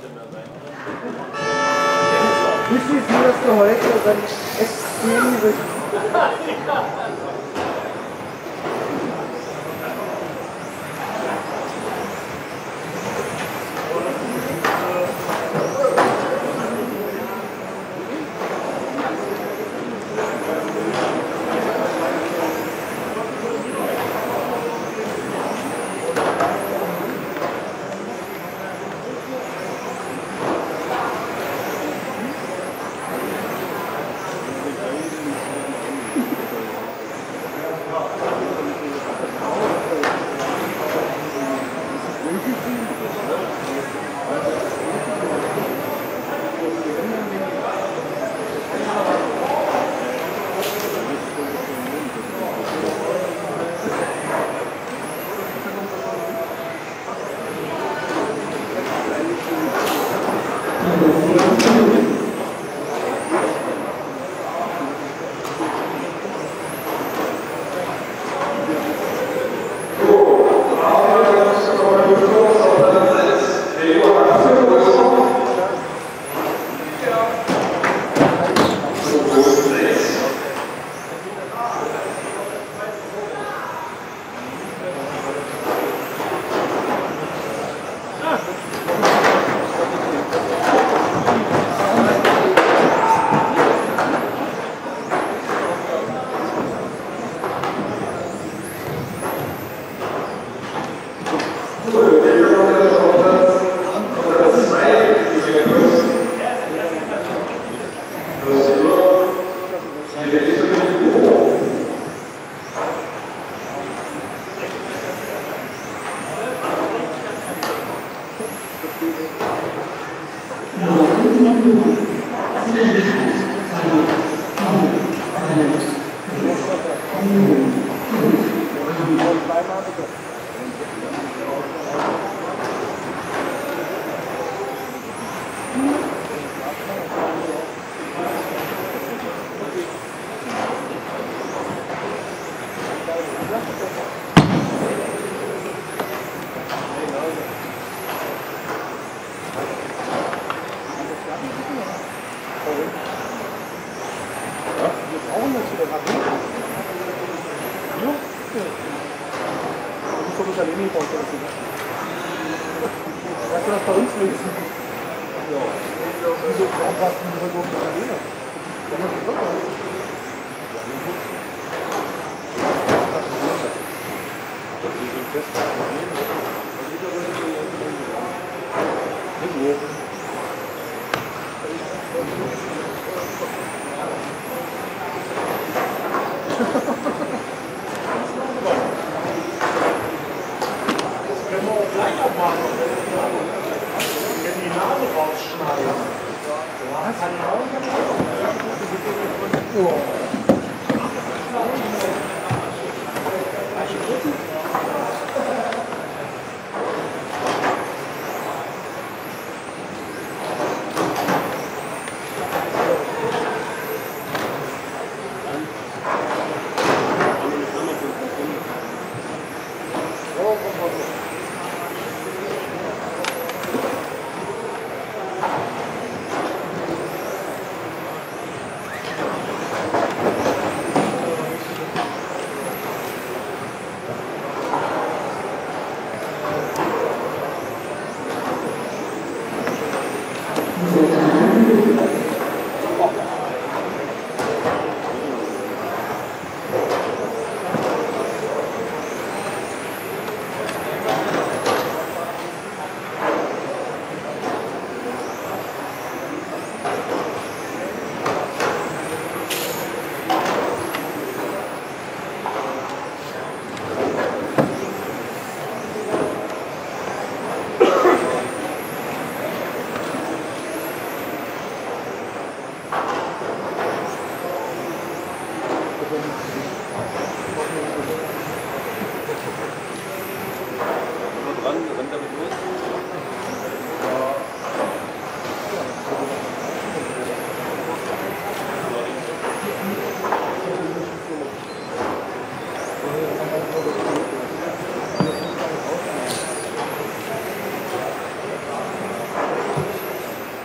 Bist du jetzt nur das Gehäuse oder extrem übrig?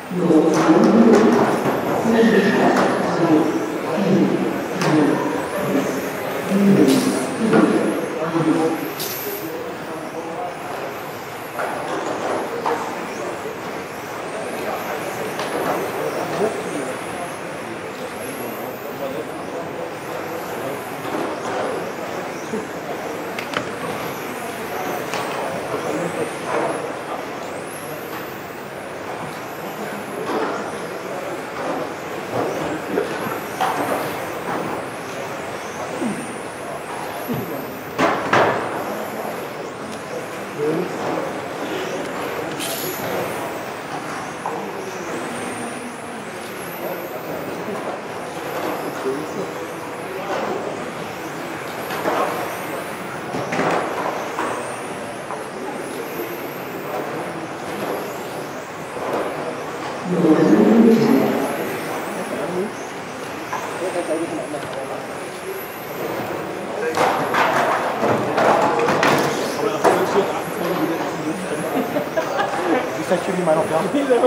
Ist das für die Meinung, ja?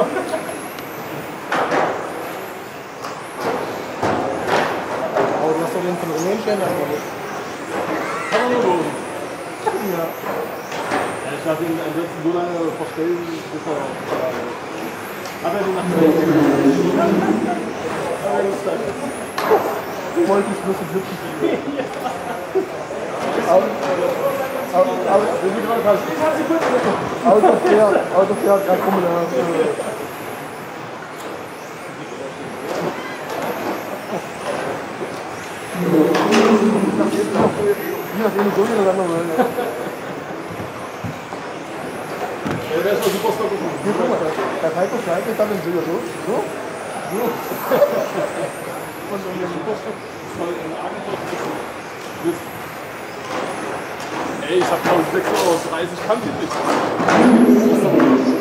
Aber du hast doch den von Rumänien einfach nicht. Kann man nur loben. Ja. Ich lasse ihn ansonsten so lange verstellen, bis er hat er die Nacht Wollte ich bloß ein Hüpfen. Autofair, gerade rum in der Je nachdem, so wieder dann noch. Ja, der ist mal super stark gekommen. Hier, guck mal, der Heiko Scheik ist dann im Silber so. So. Und dann der super stark. Voll in Angriff. Ey, ich hab 16:30 Uhr, kann ich nicht.